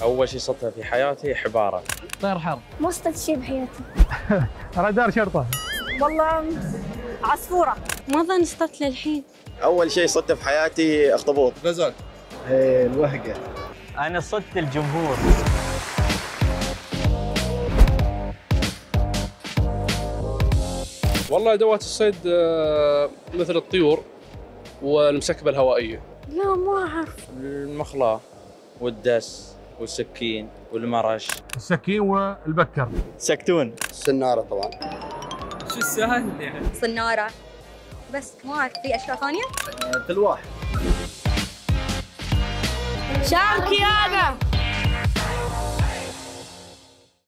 أول شيء صدته في حياتي حبارة. طير حر. ما صدت شيء بحياتي. رادار شرطة. والله عصفورة. ما ظن صدت للحين. أول شيء صدته في حياتي أخطبوط. غزال. الوهقة. أنا صدت الجمهور. والله أدوات الصيد مثل الطيور والمسكبة الهوائية. لا ما أعرف. المخلاة والدس والسكين والمرش. السكين والبكر. سكتون. السنارة طبعا. شو السهل يعني؟ صنارة. بس ما أعرف في أشياء ثانية؟ تلواح. شعر كيانة.